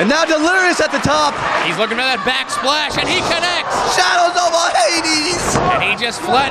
And now Delirious at the top. He's looking for that back splash, and he connects. Shadows over Hades. And he just flat